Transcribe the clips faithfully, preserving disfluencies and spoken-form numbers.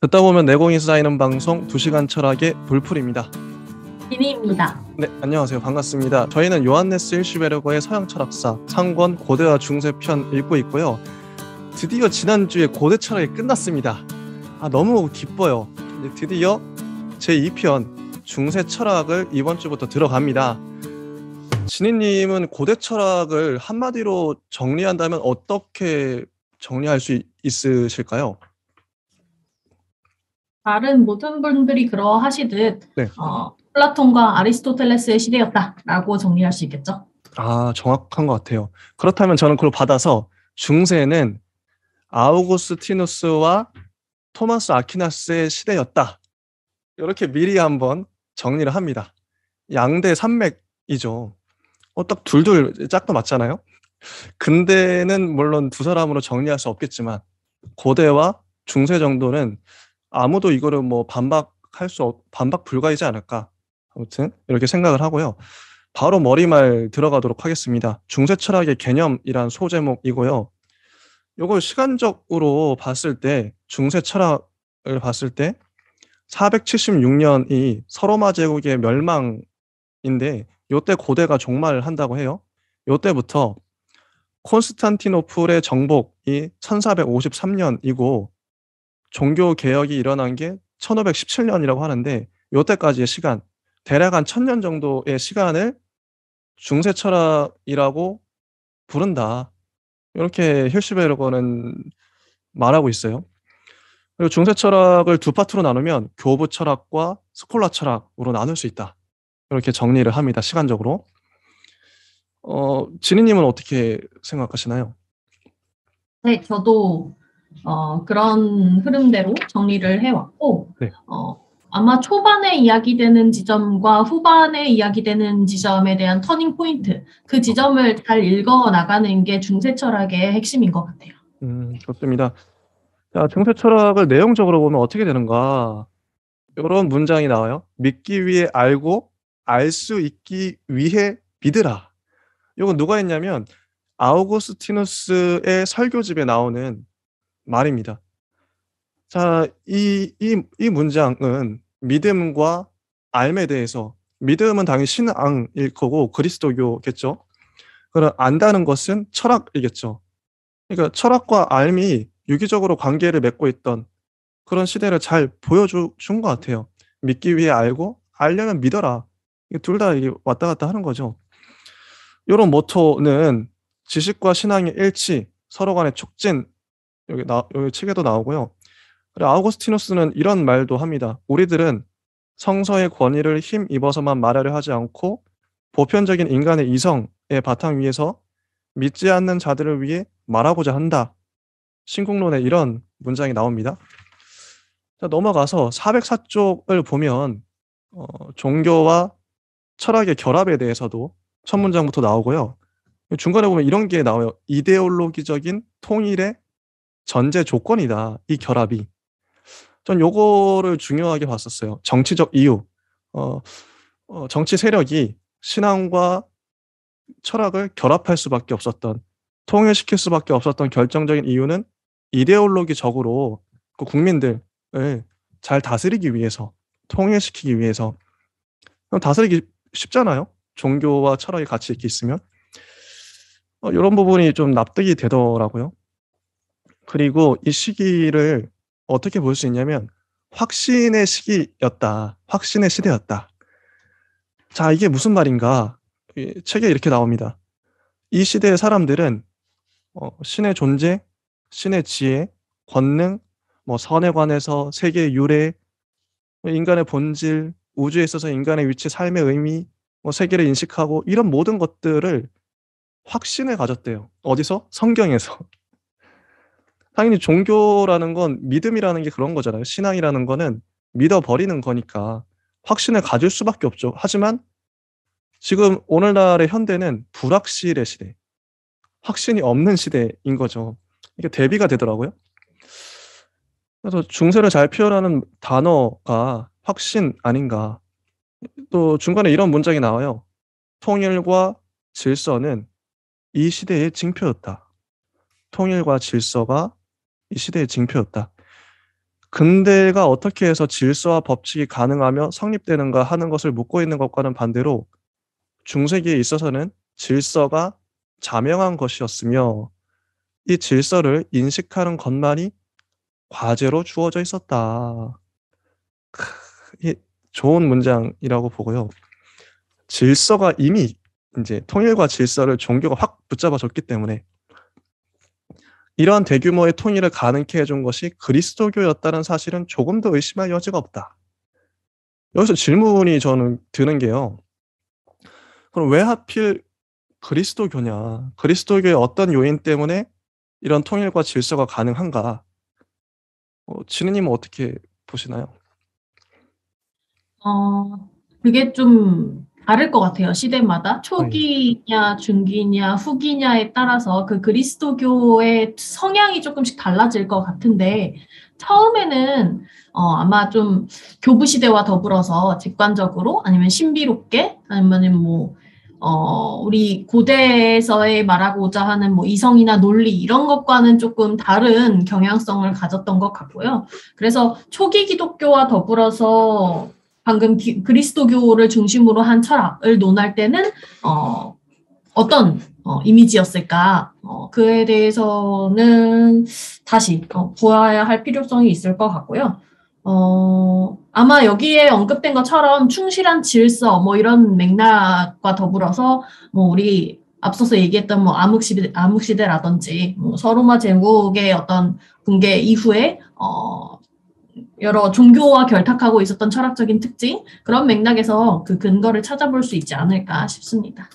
듣다 보면 내공이 쌓이는 방송 두 시간 철학의 불풀입니다. 비니입니다. 네, 안녕하세요. 반갑습니다. 저희는 요한네스 hirschberger의 서양 철학사 상권 고대와 중세 편 읽고 있고요. 드디어 지난주에 고대 철학이 끝났습니다. 아, 너무 기뻐요. 드디어 제이 편 중세 철학을 이번 주부터 들어갑니다. 진희님은 고대 철학을 한마디로 정리한다면 어떻게 정리할 수 있으실까요? 다른 모든 분들이 그러하시듯 네. 어, 플라톤과 아리스토텔레스의 시대였다라고 정리할 수 있겠죠. 아, 정확한 것 같아요. 그렇다면 저는 그걸 받아서 중세는 아우구스티누스와 토마스 아퀴나스의 시대였다. 이렇게 미리 한번 정리를 합니다. 양대 산맥이죠. 어, 딱 둘둘 짝도 맞잖아요. 근대는 물론 두 사람으로 정리할 수 없겠지만 고대와 중세 정도는 아무도 이거를 뭐 반박할 수 없, 반박 불가이지 않을까. 아무튼 이렇게 생각을 하고요. 바로 머리말 들어가도록 하겠습니다. 중세 철학의 개념이란 소제목이고요. 이걸 시간적으로 봤을 때 중세 철학을 봤을 때 사백칠십육 년이 서로마 제국의 멸망인데 이때 고대가 종말을 한다고 해요. 이때부터 콘스탄티노플의 정복이 천사백오십삼 년이고 종교 개혁이 일어난 게 천오백십칠 년이라고 하는데 이때까지의 시간, 대략 한 천 년 정도의 시간을 중세 철학이라고 부른다. 이렇게 hirschberger는 말하고 있어요. 그리고 중세 철학을 두 파트로 나누면 교부 철학과 스콜라 철학으로 나눌 수 있다. 이렇게 정리를 합니다. 시간적으로. 어, 진희님은 어떻게 생각하시나요? 네, 저도 어, 그런 흐름대로 정리를 해왔고 네. 어, 아마 초반에 이야기되는 지점과 후반에 이야기되는 지점에 대한 터닝 포인트, 그 지점을 잘 읽어 나가는 게 중세 철학의 핵심인 것 같아요. 음, 좋습니다. 자, 중세 철학을 내용적으로 보면 어떻게 되는가? 이런 문장이 나와요. 믿기 위해 알고 알 수 있기 위해 믿으라. 이건 누가 했냐면 아우구스티누스의 설교집에 나오는 말입니다. 자, 이, 이, 이 문장은 믿음과 알에 대해서, 믿음은 당연히 신앙일 거고 그리스도교겠죠. 그럼 안다는 것은 철학이겠죠. 그러니까 철학과 알이 유기적으로 관계를 맺고 있던 그런 시대를 잘 보여준 것 같아요. 믿기 위해 알고 알려면 믿어라. 둘 다 왔다 갔다 하는 거죠. 이런 모토는 지식과 신앙의 일치, 서로 간의 촉진, 여기, 나, 여기 책에도 나오고요. 그리고 아우구스티누스는 이런 말도 합니다. 우리들은 성서의 권위를 힘입어서만 말하려 하지 않고 보편적인 인간의 이성의 바탕 위에서 믿지 않는 자들을 위해 말하고자 한다. 신국론에 이런 문장이 나옵니다. 자, 넘어가서 사백사 쪽을 보면 어, 종교와 철학의 결합에 대해서도 첫 문장부터 나오고요. 중간에 보면 이런 게 나와요. 이데올로기적인 통일의 전제 조건이다. 이 결합이. 전 요거를 중요하게 봤었어요. 정치적 이유. 어, 어, 정치 세력이 신앙과 철학을 결합할 수밖에 없었던, 통일시킬 수밖에 없었던 결정적인 이유는 이데올로기적으로 그 국민들을 잘 다스리기 위해서, 통일시키기 위해서. 그럼 다스리기 쉽잖아요. 종교와 철학이 같이 이렇게 있으면. 어, 이런 부분이 좀 납득이 되더라고요. 그리고 이 시기를 어떻게 볼 수 있냐면 확신의 시기였다. 확신의 시대였다. 자, 이게 무슨 말인가? 이 책에 이렇게 나옵니다. 이 시대의 사람들은 어, 신의 존재, 신의 지혜, 권능, 뭐 선에 관해서 세계의 유래, 인간의 본질, 우주에 있어서 인간의 위치, 삶의 의미, 뭐 세계를 인식하고 이런 모든 것들을 확신을 가졌대요. 어디서? 성경에서. 당연히 종교라는 건 믿음이라는 게 그런 거잖아요. 신앙이라는 거는 믿어버리는 거니까 확신을 가질 수밖에 없죠. 하지만 지금 오늘날의 현대는 불확실의 시대, 확신이 없는 시대인 거죠. 이게 대비가 되더라고요. 그래서 중세를 잘 표현하는 단어가 확신 아닌가. 또 중간에 이런 문장이 나와요. 통일과 질서는 이 시대의 징표였다. 통일과 질서가 이 시대의 징표였다. 근대가 어떻게 해서 질서와 법칙이 가능하며 성립되는가 하는 것을 묻고 있는 것과는 반대로 중세기에 있어서는 질서가 자명한 것이었으며 이 질서를 인식하는 것만이 과제로 주어져 있었다. 크, 이 좋은 문장이라고 보고요. 질서가 이미 이제 통일과 질서를 종교가 확 붙잡아줬기 때문에 이러한 대규모의 통일을 가능케 해준 것이 그리스도교였다는 사실은 조금 더 의심할 여지가 없다. 여기서 질문이 저는 드는 게요. 그럼 왜 하필 그리스도교냐? 그리스도교의 어떤 요인 때문에 이런 통일과 질서가 가능한가? 어, 지느님은 어떻게 보시나요? 어, 그게 좀 다를 것 같아요, 시대마다. 아, 예. 초기냐, 중기냐, 후기냐에 따라서 그 그리스도교의 성향이 조금씩 달라질 것 같은데, 처음에는 어, 아마 좀 교부 시대와 더불어서 직관적으로 아니면 신비롭게 아니면 뭐 어, 우리 고대에서의 말하고자 하는 뭐 이성이나 논리 이런 것과는 조금 다른 경향성을 가졌던 것 같고요. 그래서 초기 기독교와 더불어서 방금 기, 그리스도교를 중심으로 한 철학을 논할 때는 어, 어떤 어, 이미지였을까? 어, 그에 대해서는 다시 어, 보아야 할 필요성이 있을 것 같고요. 어, 아마 여기에 언급된 것처럼 충실한 질서 뭐 이런 맥락과 더불어서 뭐 우리 앞서서 얘기했던 뭐 암흑시대, 암흑시대라든지 뭐 서로마 제국의 어떤 붕괴 이후에 어, 여러 종교와 결탁하고 있었던 철학적인 특징 그런 맥락에서 그 근거를 찾아볼 수 있지 않을까 싶습니다.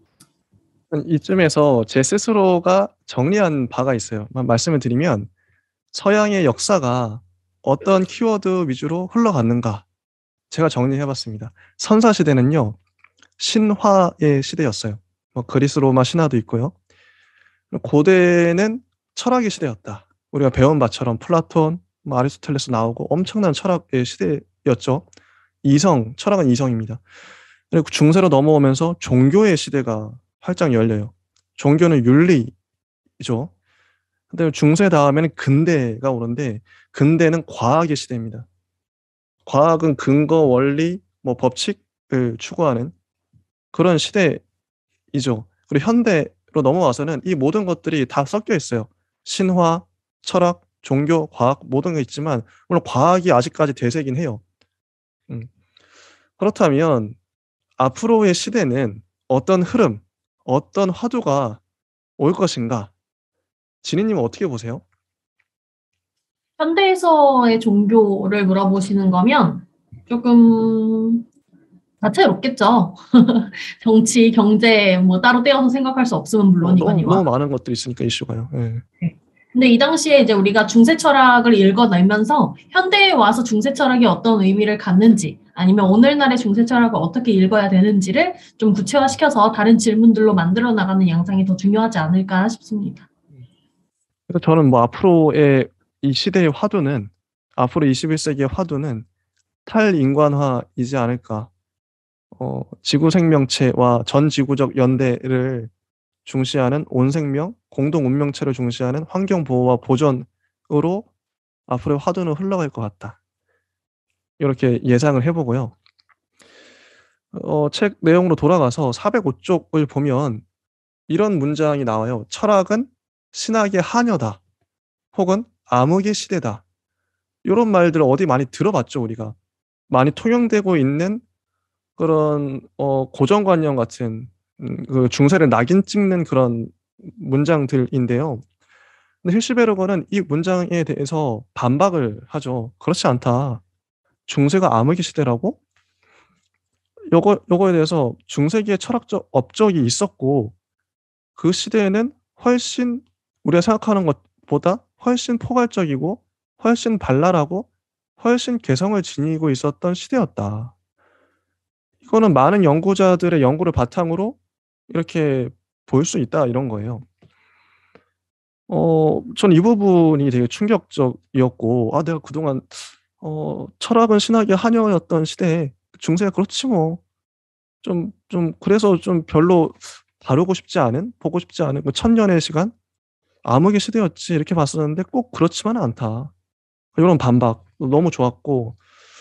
이쯤에서 제 스스로가 정리한 바가 있어요. 말씀을 드리면 서양의 역사가 어떤 키워드 위주로 흘러갔는가 제가 정리해봤습니다. 선사시대는요. 신화의 시대였어요. 뭐 그리스 로마 신화도 있고요. 고대는 철학의 시대였다. 우리가 배운 바처럼 플라톤, 뭐 아리스토텔레스 나오고 엄청난 철학의 시대였죠. 이성, 철학은 이성입니다. 그리고 중세로 넘어오면서 종교의 시대가 활짝 열려요. 종교는 윤리죠. 근데 중세 다음에는 근대가 오는데 근대는 과학의 시대입니다. 과학은 근거, 원리, 뭐 법칙을 추구하는 그런 시대이죠. 그리고 현대로 넘어와서는 이 모든 것들이 다 섞여 있어요. 신화, 철학, 종교, 과학 모든 게 있지만 물론 과학이 아직까지 대세긴 해요. 음. 그렇다면 앞으로의 시대는 어떤 흐름, 어떤 화두가 올 것인가? 지니님은 어떻게 보세요? 현대에서의 종교를 물어보시는 거면 조금 다채롭겠죠. 정치, 경제 뭐 따로 떼어서 생각할 수 없으면 어, 너무 너무 물론이거니와. 많은 것들이 있으니까 이슈가요. 예. 근데 이 당시에 이제 우리가 중세 철학을 읽어내면서 현대에 와서 중세 철학이 어떤 의미를 갖는지 아니면 오늘날의 중세 철학을 어떻게 읽어야 되는지를 좀 구체화시켜서 다른 질문들로 만들어 나가는 양상이 더 중요하지 않을까 싶습니다. 그래서 저는 뭐 앞으로의 이 시대의 화두는 앞으로 이십일 세기의 화두는 탈인간화이지 않을까. 어, 지구 생명체와 전 지구적 연대를 중시하는 온생명, 공동 운명체를 중시하는 환경 보호와 보존으로 앞으로의 화두는 흘러갈 것 같다. 이렇게 예상을 해보고요. 어, 책 내용으로 돌아가서 사백오 쪽을 보면 이런 문장이 나와요. 철학은 신학의 한여다. 혹은 암흑의 시대다. 이런 말들 어디 많이 들어봤죠, 우리가. 많이 통용되고 있는 그런 어, 고정관념 같은 음, 그 중세를 낙인 찍는 그런 문장들인데요. 근데 힐시베르거는 이 문장에 대해서 반박을 하죠. 그렇지 않다. 중세가 암흑의 시대라고? 요거 요거에 대해서 중세기에 철학적 업적이 있었고 그 시대에는 훨씬 우리가 생각하는 것보다 훨씬 포괄적이고 훨씬 발랄하고 훨씬 개성을 지니고 있었던 시대였다. 이거는 많은 연구자들의 연구를 바탕으로 이렇게 볼 수 있다 이런 거예요. 어 저는 이 부분이 되게 충격적이었고 '아 내가 그동안 어 철학은 신학의 한여였던 시대에 중세가 그렇지 뭐. 좀 좀 그래서 좀 별로 다루고 싶지 않은 보고 싶지 않은 뭐 천년의 시간? 암흑의 시대였지.' 이렇게 봤었는데 꼭 그렇지만은 않다. 요런 반박 너무 좋았고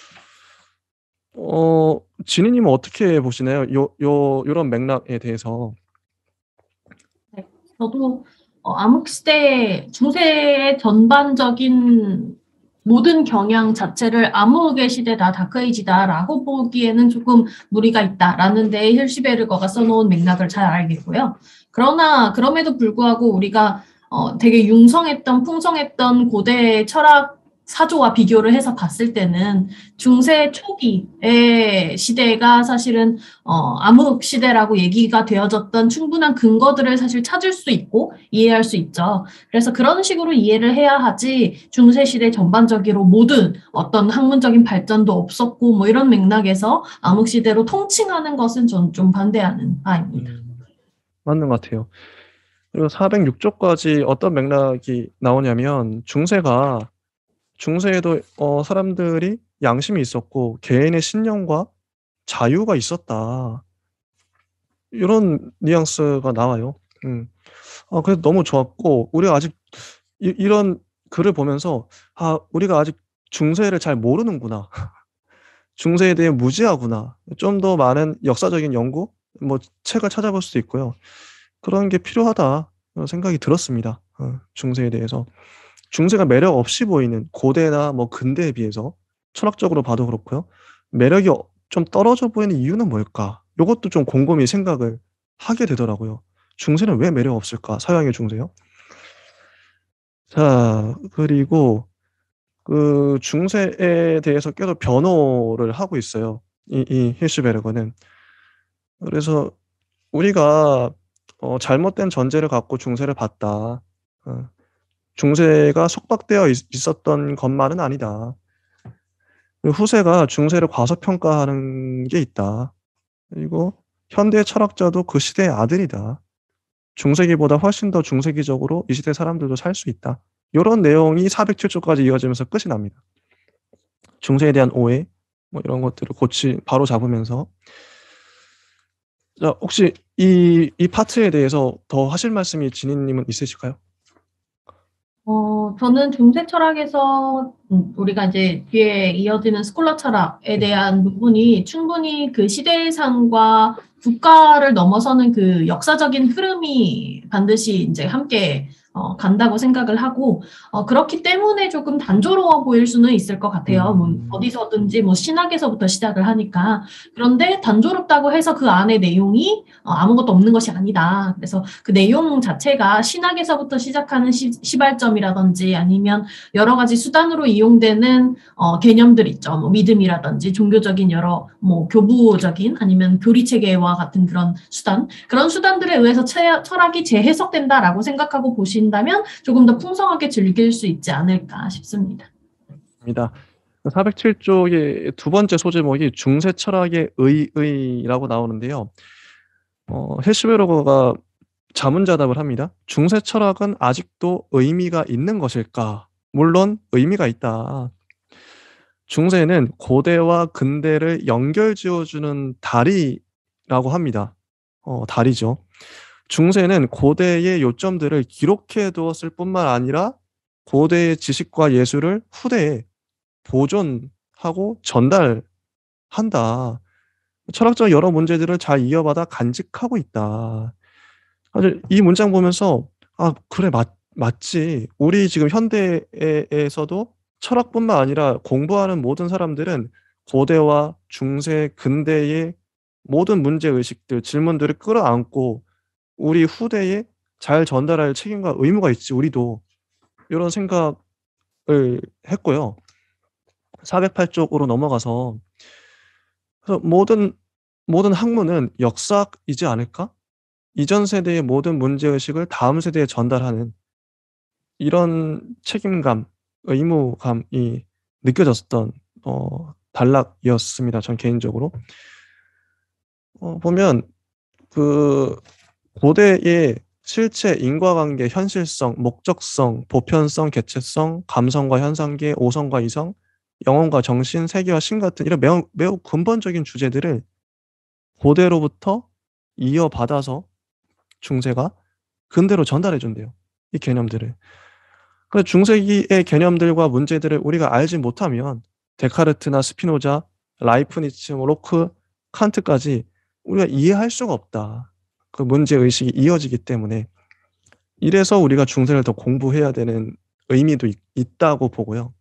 어 지니님은 어떻게 보시나요? 요 요 요런 맥락에 대해서. 네. 저도 어 암흑시대 중세의 전반적인 모든 경향 자체를 '암흑의 시대다. 다크에이지다.'라고 보기에는 조금 무리가 있다라는 데 hirschberger가 써 놓은 맥락을 잘 알겠고요. 그러나 그럼에도 불구하고 우리가 어 되게 융성했던 풍성했던 고대 철학 사조와 비교를 해서 봤을 때는 중세 초기의 시대가 사실은 어 암흑 시대라고 얘기가 되어졌던 충분한 근거들을 사실 찾을 수 있고 이해할 수 있죠. 그래서 그런 식으로 이해를 해야 하지 중세 시대 전반적으로 모든 어떤 학문적인 발전도 없었고 뭐 이런 맥락에서 암흑 시대로 통칭하는 것은 전 좀 반대하는 바입니다. 음. 맞는 것 같아요. 그리고 사백육 조까지 어떤 맥락이 나오냐면 중세가 중세에도 어 사람들이 양심이 있었고 개인의 신념과 자유가 있었다. 요런 뉘앙스가 나와요. 음. 아 그래서 너무 좋았고 우리가 아직 이 이런 글을 보면서 '아 우리가 아직 중세를 잘 모르는구나. 중세에 대해 무지하구나. 좀 더 많은 역사적인 연구 뭐 책을 찾아볼 수도 있고요. 그런 게 필요하다.' 그런 생각이 들었습니다. 어 중세에 대해서. 중세가 매력 없이 보이는 고대나 뭐 근대에 비해서 철학적으로 봐도 그렇고요. '매력이 어 좀 떨어져 보이는 이유는 뭘까?' 요것도 좀 곰곰이 생각을 하게 되더라고요. '중세는 왜 매력 없을까? 서양의 중세요?' 자 그리고 그 중세에 대해서 계속 변호를 하고 있어요. 이 이 hirschberger는. 그래서 우리가 어 잘못된 전제를 갖고 중세를 봤다. 어. 중세가 속박되어 있 있었던 것만은 아니다. 그 후세가 중세를 과소평가하는 게 있다. 그리고 현대 철학자도 그 시대의 아들이다. 중세기보다 훨씬 더 중세기적으로 이 시대 사람들도 살 수 있다. 요런 내용이 사백칠 조까지 이어지면서 끝이 납니다. 중세에 대한 오해 뭐 이런 것들을 고치 바로잡으면서 자 혹시 이 이 파트에 대해서 더 하실 말씀이 지니님은 있으실까요? 어 저는 중세 철학에서 음 우리가 이제 뒤에 이어지는 스콜라 철학에 네. 대한 부분이 충분히 그 시대상과 국가를 넘어서는 그 역사적인 흐름이 반드시 인제 함께 어 간다고 생각을 하고 어 그렇기 때문에 조금 단조로워 보일 수는 있을 것 같아요. 뭐 음. 어디서든지 뭐 신학에서부터 시작을 하니까. 그런데 단조롭다고 해서 그 안에 내용이 어 아무것도 없는 것이 아니다. 그래서 그 내용 자체가 신학에서부터 시작하는 시 시발점이라든지 아니면 여러 가지 수단으로 이용되는 어 개념들 있죠. 뭐 믿음이라든지 종교적인 여러 뭐 교부적인 아니면 교리체계와 같은 그런 수단, 그런 수단들에 의해서 체야 '철학이 재해석된다.'라고 생각하고 보신다면 조금 더 풍성하게 즐길 수 있지 않을까 싶습니다. 입니다. 그 사백칠 조의 두 번째 소제목이 중세 철학의 의의라고 나오는데요. 어 hirschberger가 자문자답을 합니다. "중세 철학은 아직도 의미가 있는 것일까? 물론 의미가 있다. 중세는 고대와 근대를 연결지어 주는 다리라고 합니다." 어 다리죠. "중세는 고대의 요점들을 기록해 두었을 뿐만 아니라 고대의 지식과 예술을 후대에 보존하고 전달한다. 철학적 여러 문제들을 잘 이어받아 간직하고 있다." 사실 이 문장 보면서 '아 그래 맞 맞지. 우리 지금 현대에 에서도 철학뿐만 아니라 공부하는 모든 사람들은 고대와 중세, 근대의 모든 문제 의식들, 질문들을 끌어안고 우리 후대에 잘 전달할 책임과 의무가 있지 우리도.' 요런 생각을 했고요. 사백팔 쪽으로 넘어가서 그래서 '모든 모든 학문은 역사이지 않을까? 이전 세대의 모든 문제 의식을 다음 세대에 전달하는' 이런 책임감, 의무감이 느껴졌던 어 단락이었습니다 전 개인적으로. 어 보면 그 고대의 실체, 인과관계, 현실성, 목적성, 보편성, 개체성, 감성과 현상계, 오성과 이성, 영혼과 정신, 세계와 신 같은 이런 매우 매우 근본적인 주제들을 고대로부터 이어받아서 중세가 근대로 전달해 준대요 이 개념들을. 그래서 중세기의 개념들과 문제들을 우리가 알지 못하면 데카르트나 스피노자, 라이프니츠, 뭐 로크, 칸트까지 우리가 이해할 수가 없다. 그 문제의식이 이어지기 때문에. 이래서 우리가 중세를 더 공부해야 되는 의미도 있, 있다고 보고요.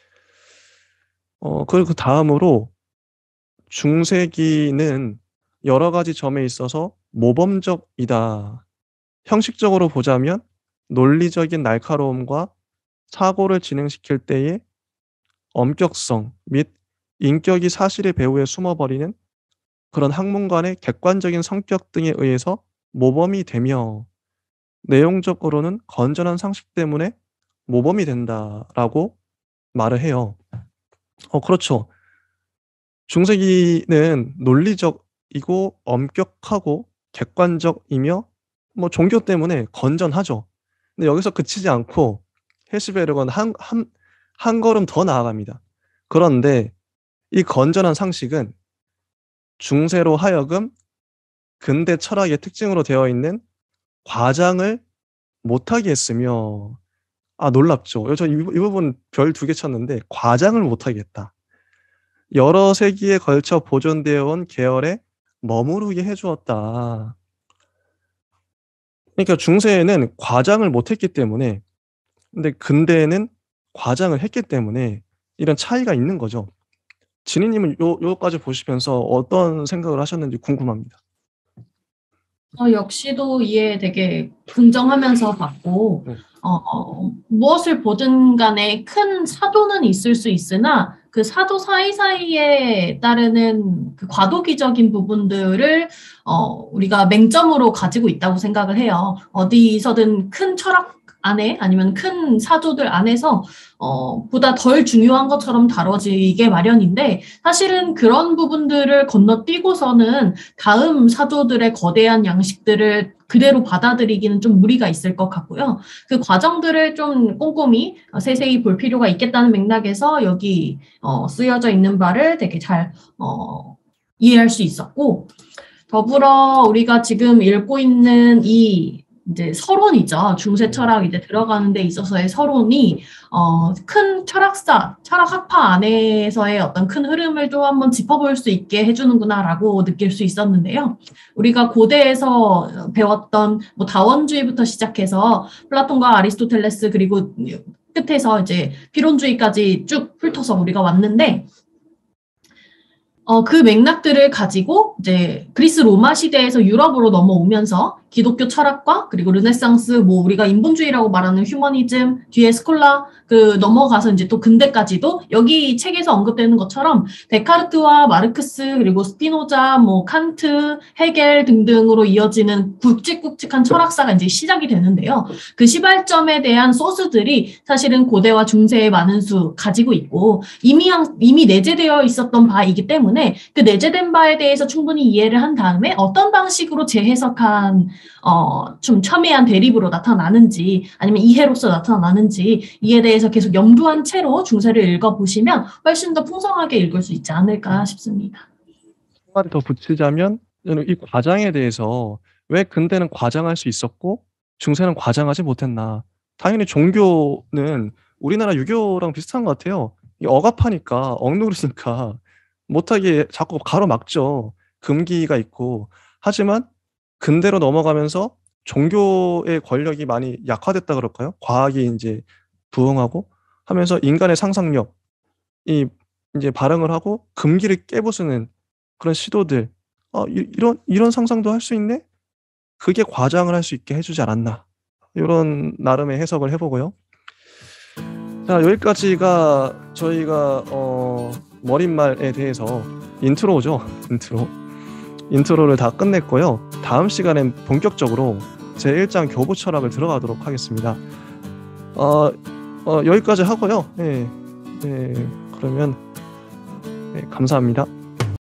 어, 그리고 그 다음으로 중세기는 여러 가지 점에 있어서 모범적이다. 형식적으로 보자면 논리적인 날카로움과 사고를 진행시킬 때의 엄격성 및 인격이 사실의 배후에 숨어버리는 그런 학문간의 객관적인 성격 등에 의해서 모범이 되며 내용적으로는 건전한 상식 때문에 모범이 된다라고 말을 해요. 어, 그렇죠. 중세기는 논리적이고 엄격하고 객관적이며 뭐 종교 때문에 건전하죠. 근데 여기서 그치지 않고 헤시베르건 한, 한, 한 걸음 더 나아갑니다. 그런데 이 건전한 상식은 중세로 하여금 근대 철학의 특징으로 되어 있는 과장을 못하게 했으며, 아, 놀랍죠. 저 이, 이 부분 별 두 개 쳤는데, 과장을 못하게 했다. 여러 세기에 걸쳐 보존되어 온 계열에 머무르게 해주었다. 그러니까 중세에는 과장을 못했기 때문에, 근데 근대에는 과장을 했기 때문에 이런 차이가 있는 거죠. 진희님은 요, 요까지 보시면서 어떤 생각을 하셨는지 궁금합니다. 어, 역시도 이해 되게 긍정하면서 봤고, 네. 어, 어, 무엇을 보든 간에 큰 사도는 있을 수 있으나 그 사도 사이사이에 따르는 그 과도기적인 부분들을 어, 우리가 맹점으로 가지고 있다고 생각을 해요. 어디서든 큰 철학 안에 아니면 큰 사도들 안에서 어, 보다 덜 중요한 것처럼 다뤄지게 마련인데 사실은 그런 부분들을 건너뛰고서는 다음 사도들의 거대한 양식들을 그대로 받아들이기는 좀 무리가 있을 것 같고요. 그 과정들을 좀 꼼꼼히 세세히 볼 필요가 있겠다는 맥락에서 여기 어, 쓰여져 있는 바를 되게 잘 어, 이해할 수 있었고 더불어 우리가 지금 읽고 있는 이 이제 서론이죠. 중세 철학 이제 들어가는 데 있어서의 서론이 어, 큰 철학사, 철학 학파 안에서의 어떤 큰 흐름을 또 한번 짚어볼 수 있게 해주는구나라고 느낄 수 있었는데요. 우리가 고대에서 배웠던 뭐 다원주의부터 시작해서 플라톤과 아리스토텔레스 그리고 끝에서 이제 필론주의까지 쭉 훑어서 우리가 왔는데 어, 그 맥락들을 가지고 이제 그리스 로마 시대에서 유럽으로 넘어오면서 기독교 철학과 그리고 르네상스 뭐 우리가 인본주의라고 말하는 휴머니즘 뒤에 스콜라 그 넘어가서 이제 또 근대까지도 여기 책에서 언급되는 것처럼 데카르트와 마르크스 그리고 스피노자 뭐 칸트 헤겔 등등으로 이어지는 굵직굵직한 철학사가 이제 시작이 되는데요. 그 시발점에 대한 소스들이 사실은 고대와 중세에 많은 수 가지고 있고 이미 이미 내재되어 있었던 바이기 때문에 그 내재된 바에 대해서 충분히 이해를 한 다음에 어떤 방식으로 재해석한 어, 좀 첨예한 대립으로 나타나는지 아니면 이해로서 나타나는지 이에 대해서 계속 염두한 채로 중세를 읽어보시면 훨씬 더 풍성하게 읽을 수 있지 않을까 싶습니다. 한 마디 더 붙이자면 이 과장에 대해서 왜 근대는 과장할 수 있었고 중세는 과장하지 못했나. 당연히 종교는 우리나라 유교랑 비슷한 것 같아요. 억압하니까 억누르니까 못하게 자꾸 가로막죠. 금기가 있고. 하지만 근대로 넘어가면서 종교의 권력이 많이 약화됐다 그럴까요? 과학이 이제 부흥하고 하면서 인간의 상상력이 이제 발흥을 하고 금기를 깨부수는 그런 시도들. 어, 이, 이런 이런 상상도 할 수 있네? 그게 과장을 할 수 있게 해주지 않았나. 이런 나름의 해석을 해보고요. 자, 여기까지가 저희가 어, 머릿말에 대해서 인트로죠. 인트로. 인트로를 다 끝냈고요. 다음 시간엔 본격적으로 제일 장 교부 철학을 들어가도록 하겠습니다. 어, 어, 여기까지 하고요. 네, 네, 그러면 네, 감사합니다.